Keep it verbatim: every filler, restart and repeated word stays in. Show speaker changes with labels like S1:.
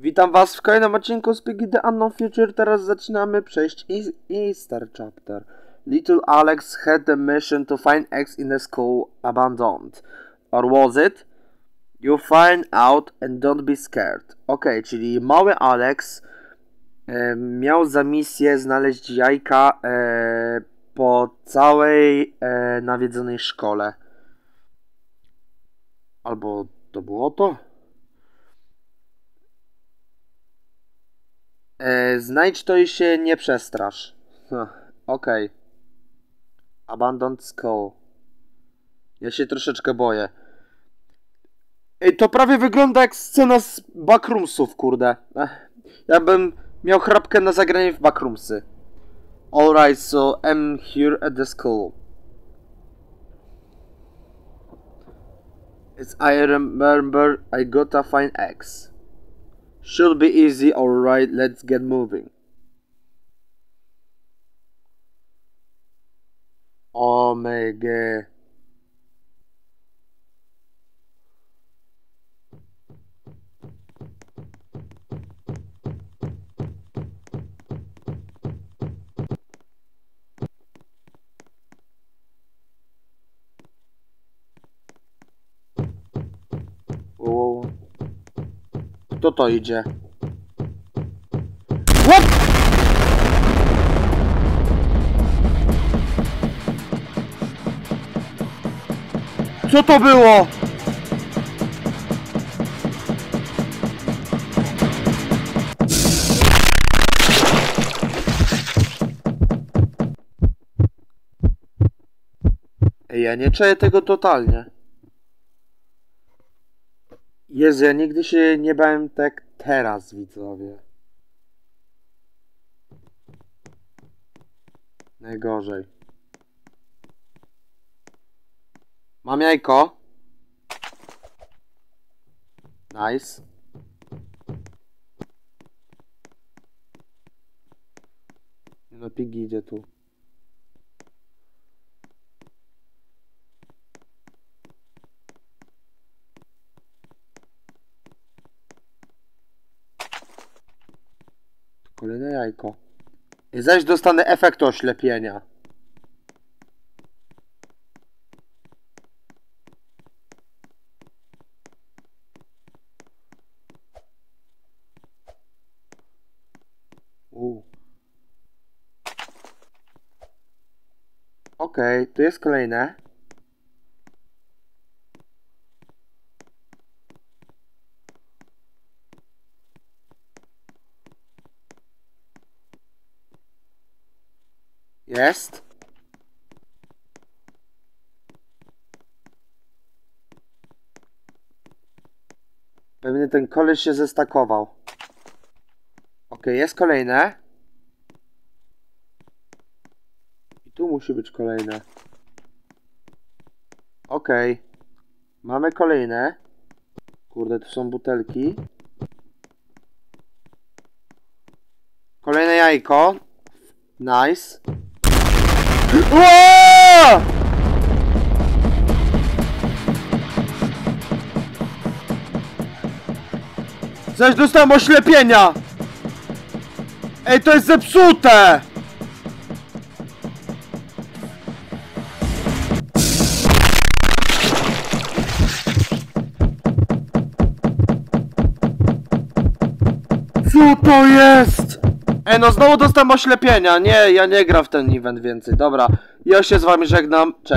S1: Witam was w kolejnym odcinku z Piggy the Unknown Future. Teraz zaczynamy przejść Easter Chapter. Little Alex had the mission to find eggs in the school abandoned. Or was it? You find out and don't be scared. Ok, czyli mały Alex e, miał za misję znaleźć jajka e, po całej e, nawiedzonej szkole. Albo to było to? E, znajdź to i się nie przestrasz. Huh, okej. Okay. Abandoned School. Ja się troszeczkę boję. Ej, to prawie wygląda jak scena z Backroomsów, kurde. Ech, ja bym miał chrapkę na zagranie w Backroomsy. Alright, so I'm here at the school. As I remember, I gotta find eggs. Should be easy, alright, let's get moving. Omega. O, kto to idzie? What? Co to było? Ej, ja nie czuję tego totalnie. Jezu, ja nigdy się nie bałem tak teraz, widzowie. Najgorzej. Mam jajko. Nice. No, Piggy idzie tu. Kolejne jajko. I zaś dostanę efekt oślepienia. U. Okej, okay, tu jest kolejne. Jest. Pewnie ten koleś się zestakował. Ok, jest kolejne. I tu musi być kolejne. Ok. Mamy kolejne. Kurde, tu są butelki. Kolejne jajko. Nice. Uuuu! Zaś dostałem oślepienia! Ej, to jest zepsute! Co to jest? Ej, no znowu dostałem oślepienia. Nie, ja nie gram w ten event więcej. Dobra, ja się z wami żegnam. Cześć.